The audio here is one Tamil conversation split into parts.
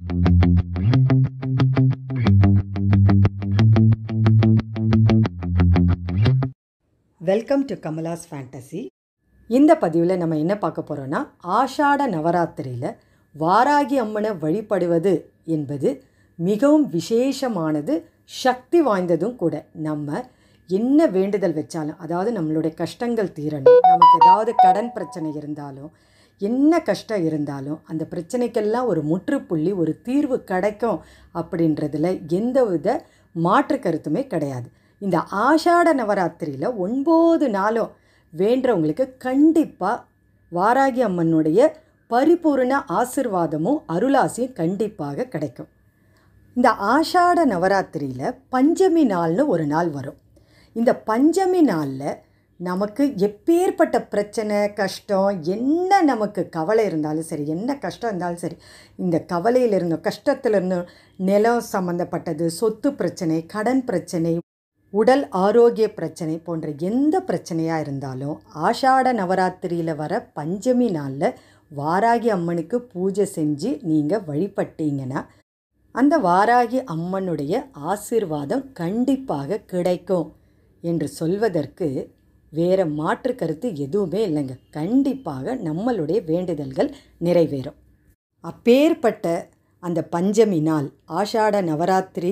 Welcome to Kamala's fantasy. இந்த பதிவில் நம்ம என்ன பார்க்க போகிறோன்னா, ஆஷாட நவராத்திரியில் வாராகி அம்மனை வழிபடுவது என்பது மிகவும் விசேஷமானது, சக்தி வாய்ந்ததும் கூட. நம்ம என்ன வேண்டுதல் வச்சாலும், அதாவது நம்மளுடைய கஷ்டங்கள் தீரணும், நமக்கு ஏதாவது கடன் பிரச்சனை இருந்தாலும், என்ன கஷ்டம் இருந்தாலும் அந்த பிரச்சனைக்கெல்லாம் ஒரு முற்றுப்புள்ளி, ஒரு தீர்வு கிடைக்கும் அப்படின்றதுல எந்தவித மாற்று கருத்துமே கிடையாது. இந்த ஆஷாட நவராத்திரியில் 9 நாளும் வேண்டவங்களுக்கு கண்டிப்பாக வாராகி அம்மனுடைய பரிபூர்ண ஆசிர்வாதமும் அருளாசியும் கண்டிப்பாக கிடைக்கும். இந்த ஆஷாட நவராத்திரியில் பஞ்சமி நாள்னு ஒரு நாள் வரும். இந்த பஞ்சமி நாளில் நமக்கு எப்பேற்பட்ட பிரச்சனை, கஷ்டம், என்ன நமக்கு கவலை இருந்தாலும் சரி, என்ன கஷ்டம் இருந்தாலும் சரி, இந்த கவலையில் இருந்தோம், கஷ்டத்தில் இருந்தோம், நிலம் சம்மந்தப்பட்டது, சொத்து பிரச்சனை, கடன் பிரச்சனை, உடல் ஆரோக்கிய பிரச்சனை போன்ற எந்த பிரச்சனையாக இருந்தாலும் ஆஷாட நவராத்திரியில் வர பஞ்சமி நாளில் வாராகி அம்மனுக்கு பூஜை செஞ்சு நீங்கள் வழிபட்டீங்கன்னா அந்த வாராகி அம்மனுடைய ஆசீர்வாதம் கண்டிப்பாக கிடைக்கும் என்று சொல்வதற்கு வேறு மாற்று கருத்து எதுவுமே இல்லைங்க. கண்டிப்பாக நம்மளுடைய வேண்டுதல்கள் நிறைவேறும். அப்பேற்பட்ட அந்த பஞ்சமி நாள் ஆஷாட நவராத்திரி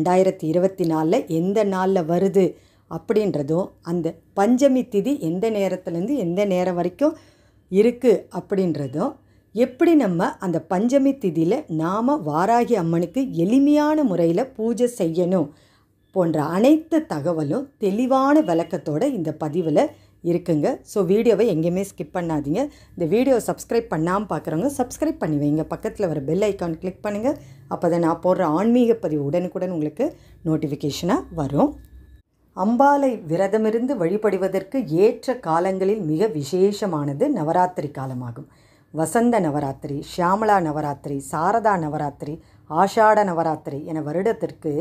2024 எந்த நாளில் வருது அப்படின்றதும், அந்த பஞ்சமி திதி எந்த நேரத்துலேருந்து எந்த நேரம் வரைக்கும் இருக்குது அப்படின்றதும், எப்படி நம்ம அந்த பஞ்சமி திதியில் நாம் வாராகி அம்மனுக்கு எளிமையான முறையில் பூஜை செய்யணும் போன்ற அனைத்து தகவலும் தெளிவான விளக்கத்தோடு இந்த பதிவில் இருக்குங்க. ஸோ வீடியோவை எங்கேயுமே ஸ்கிப் பண்ணாதீங்க. இந்த வீடியோவை சப்ஸ்கிரைப் பண்ணாமல் பார்க்குறவங்க சப்ஸ்கிரைப் பண்ணி வைங்க. பக்கத்தில் வர பெல் ஐக்கான் கிளிக் பண்ணுங்கள். அப்போ தான் நான் போடுற ஆன்மீக பதிவு உடனுக்குடன் உங்களுக்கு நோட்டிஃபிகேஷனாக வரும். அம்பாளை விரதமிருந்து வழிபடுவதற்கு ஏற்ற காலங்களில் மிக விசேஷமானது நவராத்திரி காலமாகும். வசந்த நவராத்திரி, ஷியாமலா நவராத்திரி, சாரதா நவராத்திரி, ஆஷாட நவராத்திரி என வருடத்திற்கு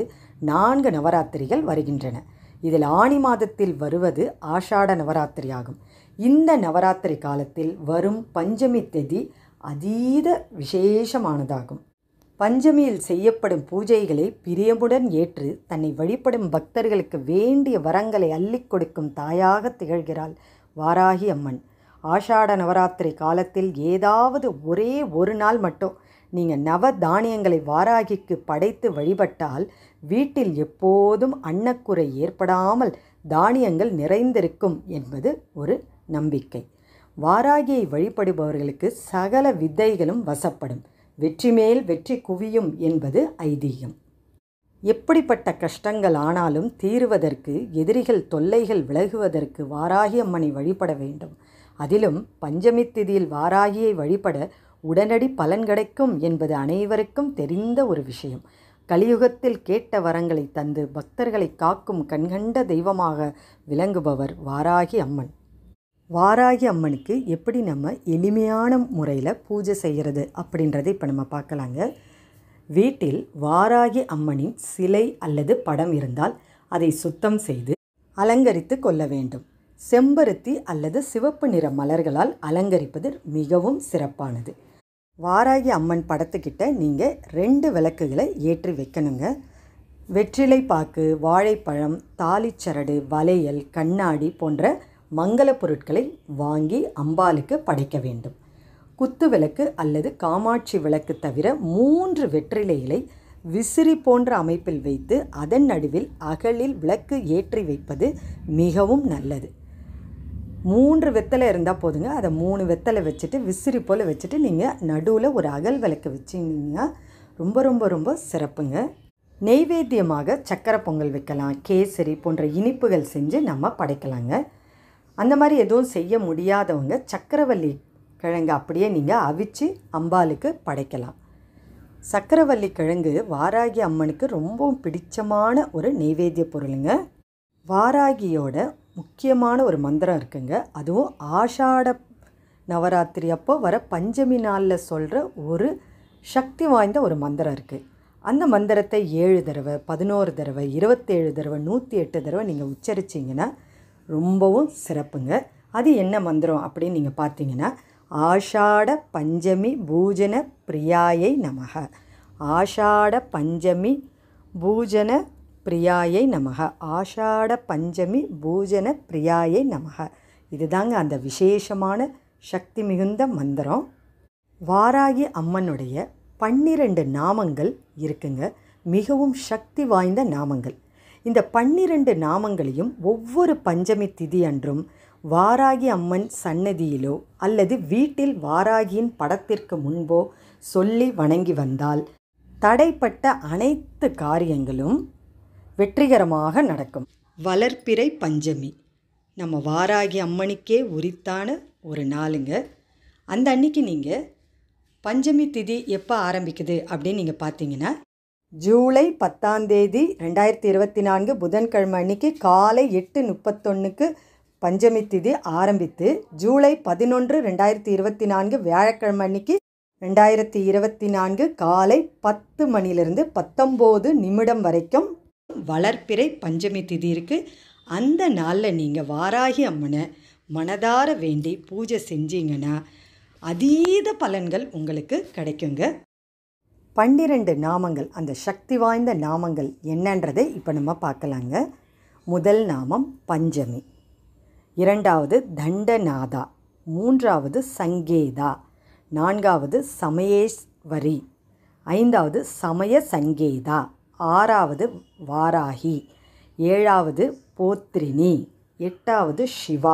4 நவராத்திரிகள் வருகின்றன. இதில் ஆனி மாதத்தில் வருவது ஆஷாட நவராத்திரி ஆகும். இந்த நவராத்திரி காலத்தில் வரும் பஞ்சமி திதி அதீத விசேஷமானதாகும். பஞ்சமியில் செய்யப்படும் பூஜைகளை பிரியமுடன் ஏற்று தன்னை வழிபடும் பக்தர்களுக்கு வேண்டிய வரங்களை அள்ளிக் கொடுக்கும் தாயாக திகழ்கிறாள் வாராகி அம்மன். ஆஷாட நவராத்திரி காலத்தில் ஏதாவது ஒரே ஒரு நாள் மட்டும் நீங்கள் நவ தானியங்களை வாராகிக்கு படைத்து வழிபட்டால் வீட்டில் எப்போதும் அன்னக்குறை ஏற்படாமல் தானியங்கள் நிறைந்திருக்கும் என்பது ஒரு நம்பிக்கை. வாராகியை வழிபடுபவர்களுக்கு சகல வித்தைகளும் வசப்படும், வெற்றி மேல் வெற்றி குவியும் என்பது ஐதீகம். எப்படிப்பட்ட கஷ்டங்கள் ஆனாலும் தீருவதற்கு, எதிரிகள் தொல்லைகள் விலகுவதற்கு வாராகி அம்மனை வழிபட வேண்டும். அதிலும் பஞ்சமி திதியில் வாராகியை வழிபட உடனடி பலன் கிடைக்கும் என்பது அனைவருக்கும் தெரிந்த ஒரு விஷயம். கலியுகத்தில் கேட்ட வரங்களை தந்து பக்தர்களை காக்கும் கண்கண்ட தெய்வமாக விளங்குபவர் வாராகி அம்மன். வாராகி அம்மனுக்கு எப்படி நம்ம எளிமையான முறையில் பூஜை செய்கிறது அப்படின்றதை இப்போ நம்ம பார்க்கலாங்க. வீட்டில் வாராகி அம்மனின் சிலை அல்லது படம் இருந்தால் அதை சுத்தம் செய்து அலங்கரித்து கொள்ள வேண்டும். செம்பருத்தி அல்லது சிவப்பு நிற மலர்களால் அலங்கரிப்பது மிகவும் சிறப்பானது. வாராகி அம்மன் படத்துக்கிட்ட நீங்கள் 2 விளக்குகளை ஏற்றி வைக்கணுங்க. வெற்றிலை பாக்கு, வாழைப்பழம், தாலிச்சரடு, வளையல், கண்ணாடி போன்ற மங்கள பொருட்களை வாங்கி அம்பாளுக்கு படைக்க வேண்டும். குத்து விளக்கு அல்லது காமாட்சி விளக்கு தவிர 3 வெற்றிலைகளை விசிறி போன்ற அமைப்பில் வைத்து அதன் நடுவில் அகலில் விளக்கு ஏற்றி வைப்பது மிகவும் நல்லது. 3 வெத்தலை இருந்தால் போதுங்க. அதை 3 வெத்தலை வச்சுட்டு விசிறி போல் வச்சுட்டு நீங்கள் நடுவில் ஒரு அகல் விளக்கு வச்சிங்கன்னா ரொம்ப ரொம்ப ரொம்ப சிறப்புங்க. நெய்வேத்தியமாக சக்கரை பொங்கல் வைக்கலாம், கேசரி போன்ற இனிப்புகள் செஞ்சு நம்ம படைக்கலாங்க. அந்த மாதிரி எதுவும் செய்ய முடியாதவங்க சக்கரவள்ளி கிழங்கு அப்படியே நீங்கள் அவிச்சு அம்பாளுக்கு படைக்கலாம். சக்கரவள்ளி கிழங்கு வாராகி அம்மனுக்கு ரொம்பவும் பிடிச்சமான ஒரு நெய்வேத்திய பொருளுங்க. வாராகியோட முக்கியமான ஒரு மந்திரம் இருக்குங்க. அதுவும் ஆஷாட நவராத்திரி அப்போ வர பஞ்சமி நாளில் சொல்கிற ஒரு சக்தி வாய்ந்த ஒரு மந்திரம் இருக்குது. அந்த மந்திரத்தை 7 தடவை, 11 தடவை, 27 தடவை, 108 தடவை நீங்கள் உச்சரிச்சிங்கன்னா ரொம்பவும் சிறப்புங்க. அது என்ன மந்திரம் அப்படின்னு நீங்கள் பார்த்தீங்கன்னா, ஆஷாட பஞ்சமி பூஜன பிரியாயை நமக. ஆஷாட பஞ்சமி பூஜன பிரியாயை நமக. ஆஷாட பஞ்சமி பூஜன பிரியாயை நமக. இதுதாங்க அந்த விசேஷமான சக்தி மிகுந்த மந்திரம். வாராகி அம்மனுடைய 12 நாமங்கள் இருக்குங்க. மிகவும் சக்தி வாய்ந்த நாமங்கள். இந்த 12 நாமங்களையும் ஒவ்வொரு பஞ்சமி திதி அன்றும் வாராகி அம்மன் சன்னதியிலோ அல்லது வீட்டில் வாராகியின் படத்திற்கு முன்போ சொல்லி வணங்கி வந்தால் தடைப்பட்ட அனைத்து காரியங்களும் வெற்றிகரமாக நடக்கும். வளர்ப்பிறை பஞ்சமி நம்ம வாராகி அம்மனுக்கே உரித்தான ஒரு நாளுங்க. அந்த அன்னைக்கு நீங்கள் பஞ்சமி திதி எப்போ ஆரம்பிக்குது அப்படின்னு நீங்கள் பார்த்தீங்கன்னா, ஜூலை 10ஆம் தேதி 2024 புதன்கிழமை அன்னைக்கு காலை 8:31க்கு பஞ்சமி திதி ஆரம்பித்து ஜூலை 11, 2024 வியாழக்கிழமை அன்னைக்கு 2024 காலை 10 மணிலிருந்து 19 நிமிடம் வரைக்கும் வளர்ப்பிறை பஞ்சமி திதி இருக்குது. அந்த நாளில் நீங்கள் வாராகி அம்மனை மனதார வேண்டி பூஜை செஞ்சீங்கன்னா அதீத பலன்கள் உங்களுக்கு கிடைக்குங்க. 12 நாமங்கள், அந்த சக்தி வாய்ந்த நாமங்கள் என்னன்றதை இப்போ நம்ம பார்க்கலாங்க. முதல் நாமம் பஞ்சமி, இரண்டாவது தண்டநாதா, மூன்றாவது சங்கேதா, நான்காவது சமயேஸ்வரி, ஐந்தாவது சமய சங்கேதா, ஆறாவது வாராகி, ஏழாவது போத்ரினி, எட்டாவது சிவா,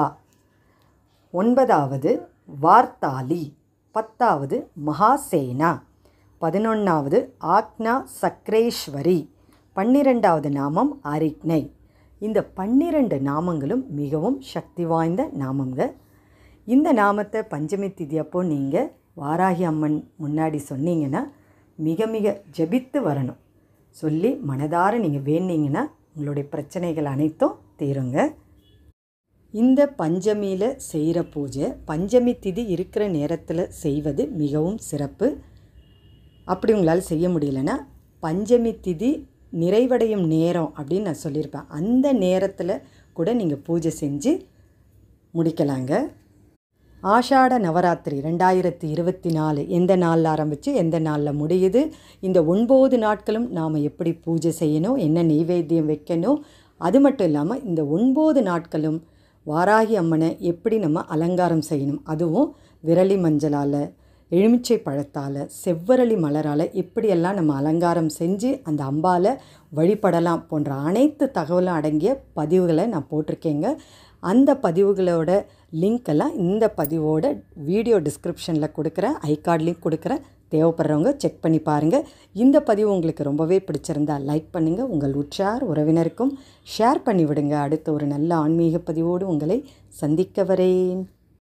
ஒன்பதாவது வார்த்தாலி, 10வது மகாசேனா, 11வது ஆக்னா சக்ரேஸ்வரி, 12வது நாமம் அரிக்னை. இந்த 12 நாமங்களும் மிகவும் சக்தி வாய்ந்த நாமங்க. இந்த நாமத்தை பஞ்சமி திதி அப்போ நீங்கள் வாராகி அம்மன் முன்னாடி சொன்னீங்கன்னா மிக மிக ஜபித்து வரணும். சொல்லி மனதார நீங்கள் வேண்டிங்கன்னா உங்களுடைய பிரச்சனைகள் அனைத்தும் தீருங்க. இந்த பஞ்சமியில் செய்கிற பூஜை பஞ்சமி திதி இருக்கிற நேரத்தில் செய்வது மிகவும் சிறப்பு. அப்படி உங்களால் செய்ய முடியலன்னா பஞ்சமி திதி நிறைவடையும் நேரம் அப்படின்னு நான் சொல்லியிருப்பேன், அந்த நேரத்தில் கூட நீங்கள் பூஜை செஞ்சு முடிக்கலாங்க. ஆஷாட நவராத்திரி 2024 எந்த நாளில் ஆரம்பித்து எந்த நாளில் முடியுது, இந்த 9 நாட்களும் நாம் எப்படி பூஜை செய்யணும், என்ன நெய்வேத்தியம் வைக்கணும், அது மட்டும் இல்லாமல் இந்த 9 நாட்களும் வாராகி அம்மனை எப்படி நம்ம அலங்காரம் செய்யணும், அதுவும் விரலி மஞ்சளால், எலுமிச்சை பழத்தால், செவ்வரளி மலரால் எப்படியெல்லாம் நம்ம அலங்காரம் செஞ்சு அந்த அம்பாலை வழிபடலாம் போன்ற அனைத்து தகவலும் அடங்கிய பதிவுகளை நான் போட்டிருக்கேங்க. அந்த பதிவுகளோட லிங்க்கெல்லாம் இந்த பதிவோட வீடியோ டிஸ்கிரிப்ஷனில் கொடுக்குறேன், ஐகார்ட் லிங்க் கொடுக்குறேன். தேவைப்படுறவங்க செக் பண்ணி பாருங்கள். இந்த பதிவு உங்களுக்கு ரொம்பவே பிடிச்சிருந்தால் லைக் பண்ணுங்கள், உங்கள் உற்றார் உறவினருக்கும் ஷேர் பண்ணிவிடுங்க. அடுத்த ஒரு நல்ல ஆன்மீக பதிவோடு உங்களை சந்திக்க வரேன்.